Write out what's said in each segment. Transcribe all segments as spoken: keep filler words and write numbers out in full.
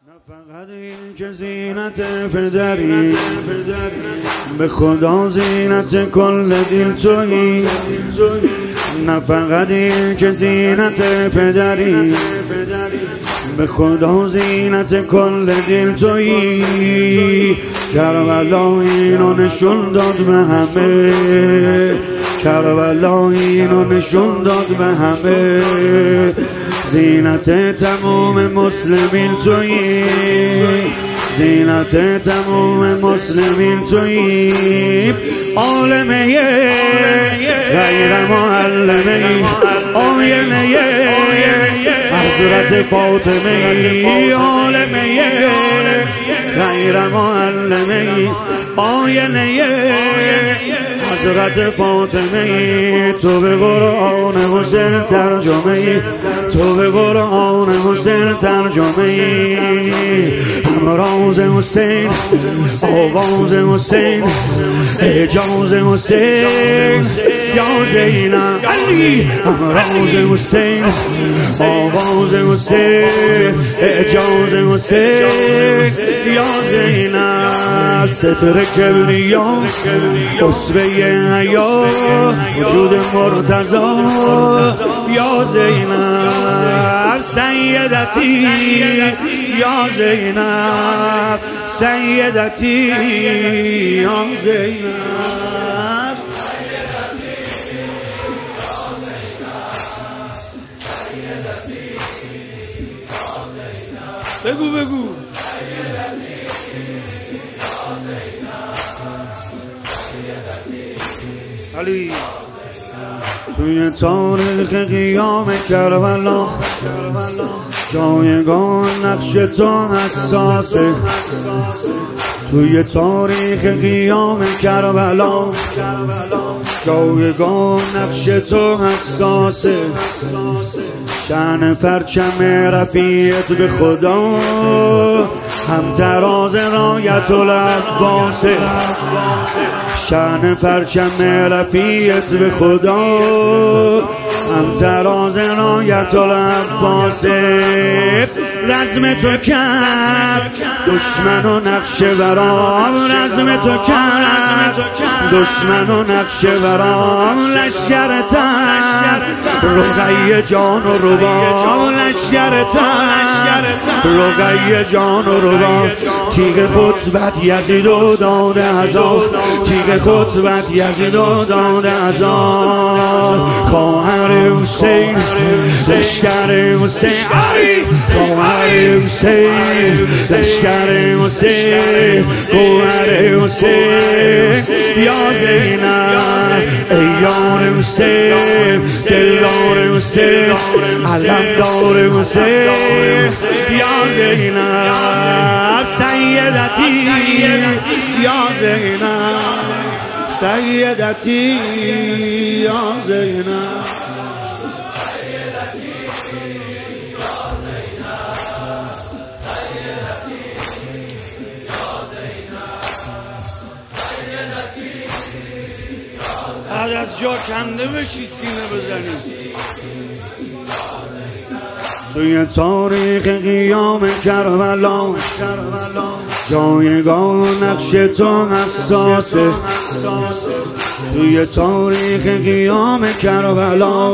نه فقط این که زینت پدری، به خدا زینت کل دل تویی. نه فقط این که زینت پدری، به خدا زینت کل دل تویی. کربلا اینو نشون داد به همه، کربلا اینو نشون داد به همه. زینت تمام مسلمین تویی، زینت تمام مسلمین تویی. عالمه غیر معلمه، آینه حضرت فاطمه. عالمه غیر معلمه، آینه حضرت فاطمه. تو به قرآن حسین ترجمه، تو به قرآن حسین ترجمه. همراز حسین، آواز حسین، اعجاز حسین. یا زینب علی، همراز حسین، آواز حسین، اعجاز حسین. یا زینب ستر کبریا، اسوه حیا، وجود مرتضی. یا زینب سیدتی، یا زینب سیدتی. یا زینب بگو بگو علی. توی تاریخ قیام کربلا، جایگاه نقش تو حساسه. توی تاریخ قیام کربلا، جایگاه نقش تو حساسه. شأن پرچم رفیعت به خدا، هم تراز رایت العباسه. شأن پرچم رفیعت به خدا، هم تراز رایت العباسه. رزم تو کرد دشمن و نقش برام، رزم تو کرد دشمن و نقش برام. لشکر تر رقیه جان و رباب، لشکر تر رقیه جان و رباب. تیغ خطبت یزید و داده عذاب، تیغ خطبت یزید و داده عذاب. خواهر حسین، لشکر حسین، خواهر حسین، لشکر حسین، خواهر حسین. یا زینب ای یار حسین، دلدار حسین، علمدار حسین. یا زینب سیدتی، یا زینب سیدتی. یا زینب بعد از جا کنده بشی سینه بزنی. توی تاریخ قیام کربلا، جایگاه نقش تو حساسه. توی تاریخ قیام کربلا،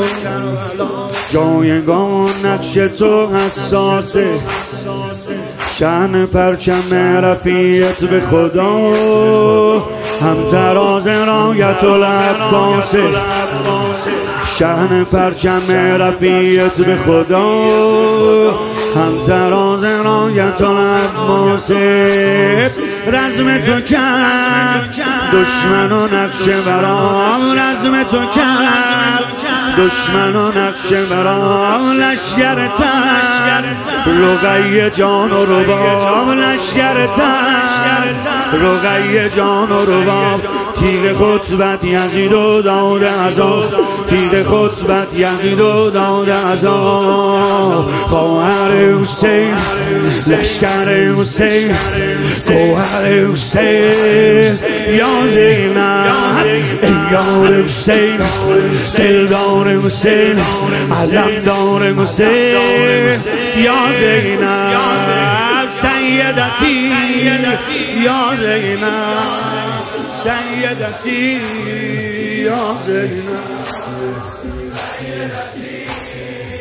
جایگاه نقش تو حساسه. شأن پرچم رفیعت به خدا، هم تراز رایت العباسه. شأن پرچم رفیعت به خدا، هم تراز رایت العباسه. رزم تو کرد دشمن و نقش برام، رزم تو کرد دشمن و نقش برام. لشکر تر رقیه جان و رباب، لشکر تر رقیه جان و رباب. تیغ خطبت یزید و داده عذاب، تیغ خطبت یزید و داده عذاب. خواهر حسین، لشکر حسین، خواهر حسین. یا زینب ای یار حسین، دلدار حسین، علمدار حسین. یا زینب یا زینب سیدتی یا زینب